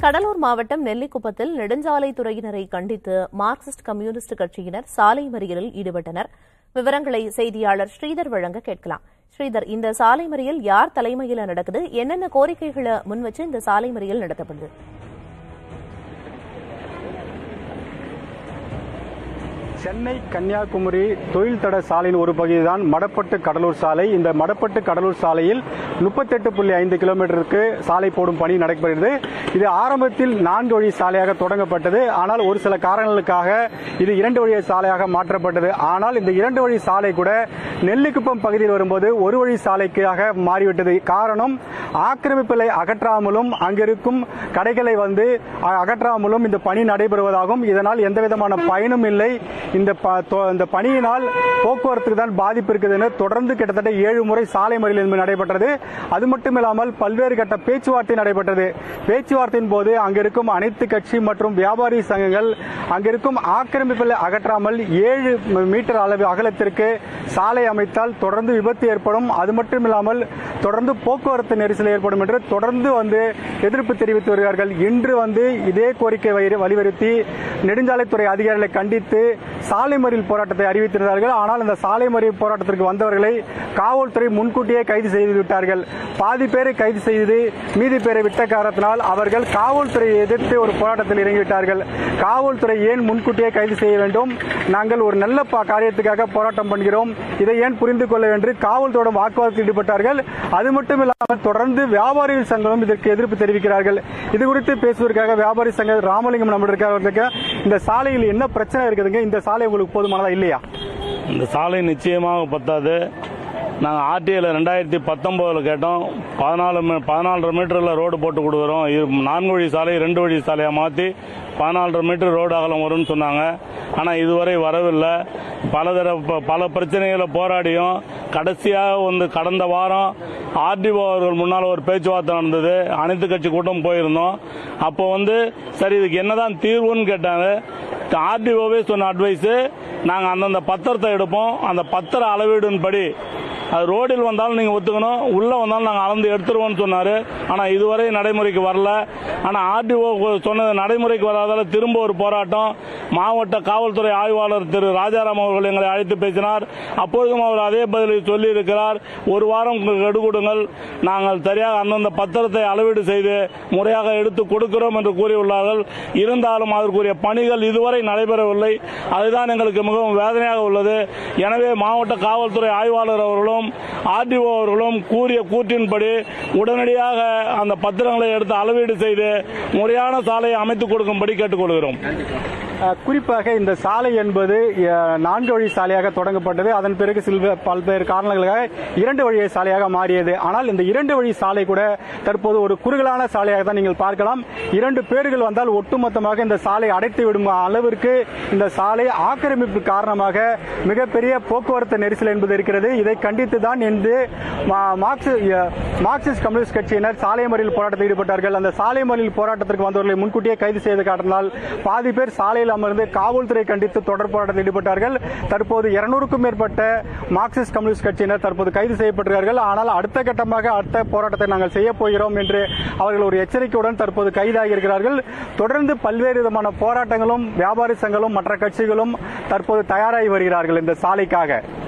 கடலூர் மாவட்டம் நெல்லிக்குப்பத்தில் நெடுஞ்சாலைத்துறையினரை கண்டித்து Marxist communist கட்சியினர் சாலை மறியலில் ஈடுபட்டனர். விவரங்களை செய்தியாளர் ஸ்ரீதர் வழங்க கேட்கலாம். ஸ்ரீதர், இந்த சாலை மறியல் யார் தலைமையில் நடக்குது? என்னென்ன கோரிக்கைகளை முன்வச்சு இந்த சாலை மறியல் நடத்தப்படுது? சென்னை கன்னியாகுமரி தொழில் தட சாலையின் ஒரு பகுதிதான் மடப்பட்டு கடலூர் சாலை. இந்த மடப்பட்டு கடலூர் சாலையில் 38.5 கிலோமீட்டருக்கு சாலை போடும் பணி நடைபெறுகிறது. இது ஆரம்பத்தில் 4 வழி சாலையாக தொடங்கப்பட்டது. ஆனால் ஒரு சில காரணங்களுக்காக இது 2 வழி சாலையாக மாற்றப்பட்டது. ஆனால் இந்த 2 வழி சாலை கூட நெல்லிக்குப்பம் பகுதியில் வரும்போது 1 வழி சாலைக்காக மாறிவிட்டது. காரணம், ஆக்கிரமிப்புகளை அகற்றாமலும் அங்கிருக்கும் கடைகளை அகற்றாமலும் இந்த பணி நடைபெறுவதாகும். இதனால் எந்தவிதமான பயனும் இல்லை. இந்த பணியினால் போக்குவரத்துக்கு தான் பாதிப்பு இருக்குதுன்னு தொடர்ந்து கிட்டத்தட்ட 7 முறை சாலை மறியல் நடைபெற்றது. அது மட்டுமில்லாமல் பல்வேறு கட்ட பேச்சுவார்த்தை நடைபெற்றது. பேச்சுவார்த்தையின் போது அங்கிருக்கும் அனைத்து கட்சி மற்றும் வியாபாரி சங்கங்கள் அங்கிருக்கும் ஆக்கிரமிப்புகளை அகற்றாமல் 7 மீட்டர் அளவு அகலத்திற்கு சாலை அமைத்தால் தொடர்ந்து விபத்து ஏற்படும், அது மட்டுமில்லாமல் தொடர்ந்து போக்குவரத்து நெரிசல் ஏற்படும் என்று தொடர்ந்து எதிர்ப்பு தெரிவித்து வருகிறார்கள். இன்று இதே கோரிக்கை வலியுறுத்தி நெடுஞ்சாலைத்துறை அதிகாரிகளை கண்டித்து சாலை மறியல் போராட்டத்தை அறிவித்திருந்தார்கள். ஆனால் இந்த சாலை மறியல் போராட்டத்திற்கு வந்தவர்களை காவல்துறை முன்கூட்டியே கைது செய்து விட்டார்கள். பாதி பேரை கைது செய்து மீதி பேரை விட்ட காரணத்தினால் அவர்கள் காவல்துறையை எதிர்த்து ஒரு போராட்டத்தில் இறங்கிவிட்டார்கள். காவல்துறை ஏன் முன்கூட்டியே கைது செய்ய வேண்டும்? நாங்கள் ஒரு நல்ல காரியத்துக்காக போராட்டம் பண்ணுகிறோம், இதை ஏன் புரிந்து கொள்ள வேண்டும்? காவல்துறையோட வாக்குவாதத்தில் ஈடுபட்டார்கள். அது மட்டுமில்லாமல் தொடர்ந்து வியாபாரிகள் சங்கமும் இதற்கு எதிர்ப்பு தெரிவிக்கிறார்கள். இது குறித்து பேசுவதற்காக வியாபாரி சங்க ராமலிங்கம் நம்மளுக்கு இந்த சாலையில் என்ன பிரச்சனை இருக்குதுங்க? இந்த சாலை உங்களுக்கு போதுமானதா இல்லையா? இந்த சாலை நிச்சயமாக பத்தாது. நாங்கள் ஆர்டிஐல 2019 கேட்டோம். 14 மீட்டரில் ரோடு போட்டு கொடுக்குறோம். 4 வழி சாலை 2 வழி சாலையாக மாற்றி 14 மீட்டர் ரோடு அகலம் வரும்னு சொன்னாங்க. ஆனால் இதுவரை வரவில்லை. பல பிரச்சனைகளை போராடியும் கடைசியாக கடந்த வாரம் ஆர்டிஓ அவர்கள் முன்னால் ஒரு பேச்சுவார்த்தை நடந்தது. அனைத்து கட்சி கூட்டம் போயிருந்தோம். அப்போ சரி இதுக்கு என்னதான் தீர்வுன்னு கேட்டாங்க. ஆர்டிஓவே சொன்ன அட்வைஸ், நாங்கள் அந்தந்த பத்திரத்தை எடுப்போம், அந்த பத்திர அளவீடுன்படி அது ரோடில் வந்தாலும் நீங்க ஒத்துக்கணும், உள்ள வந்தாலும் நாங்கள் அளந்து எடுத்துருவோம்னு சொன்னாரு. ஆனால் இதுவரை நடைமுறைக்கு வரல. ஆனால் ஆர்டிஓ சொன்னது நடைமுறைக்கு வராதால திரும்ப ஒரு போராட்டம். மாவட்ட காவல்துறை ஆய்வாளர் திரு ராஜாராம் அவர்கள் எங்களை அழைத்து பேசினார். அப்பொழுதும் அவர் அதே பதிலை சொல்லி இருக்கிறார். ஒரு வாரம் கெடுகொடுங்கள், நாங்கள் சரியாக அந்தந்த பத்திரத்தை அளவீடு செய்து முறையாக எடுத்து கொடுக்கிறோம் என்று கூறியுள்ளார்கள். இருந்தாலும் அதற்குரிய பணிகள் இதுவரை நடைபெறவில்லை. அதுதான் எங்களுக்கு மிகவும் வேதனையாக உள்ளது. எனவே மாவட்ட காவல்துறை ஆய்வாளர் அவர்களும் ஆர்டிஓ அவர்களும் கூறிய கூற்றின்படி உடனடியாக அந்த பத்திரங்களை எடுத்து அளவீடு செய்து முறையான சாலையை அமைத்துக் கொடுக்கும்படி கேட்டுக்கொள்கிறோம். குறிப்பாக இந்த சாலை என்பது 4 வழி சாலையாக தொடங்கப்பட்டது. அதன் பிறகு பல்வேறு காரணங்களுக்காக 2 வழி சாலையாக மாறியது. ஆனால் இந்த 2 வழி சாலை கூட தற்போது ஒரு குறுகலான சாலையாக தான் நீங்கள் பார்க்கலாம். 2 பேர்கள் வந்தால் ஒட்டுமொத்தமாக இந்த சாலை அடைத்து விடும் அளவிற்கு இந்த சாலை ஆக்கிரமிப்பு காரணமாக மிகப்பெரிய போக்குவரத்து நெரிசல் என்பது இருக்கிறது. இதை கண்டித்து தான் இன்று மார்க்சிஸ்ட் கம்யூனிஸ்ட் கட்சியினர் சாலை மறியல் போராட்டத்தில் ஈடுபட்டார்கள். அந்த சாலை மறியல் போராட்டத்திற்கு வந்தவர்களை முன்கூட்டியே கைது செய்த காரணத்தால் பாதி பேர் சாலையில் அமர்ந்து காவல்துறை கண்டித்து தொடர் போராட்டத்தில் ஈடுபட்டார்கள். தற்போது 200க்கும் மேற்பட்ட மார்க்சிஸ்ட் கம்யூனிஸ்ட் கட்சியினர் தற்போது கைது செய்யப்பட்டிருக்கிறார்கள். ஆனால் அடுத்த கட்டமாக அடுத்த போராட்டத்தை நாங்கள் செய்ய போகிறோம் என்று அவர்கள் ஒரு எச்சரிக்கையுடன் தற்போது கைதாகி இருக்கிறார்கள். தொடர்ந்து பல்வேறு விதமான போராட்டங்களும் வியாபாரி சங்கங்களும் மற்ற கட்சிகளும் தற்போது தயாராகி வருகிறார்கள் இந்த சாலைக்காக.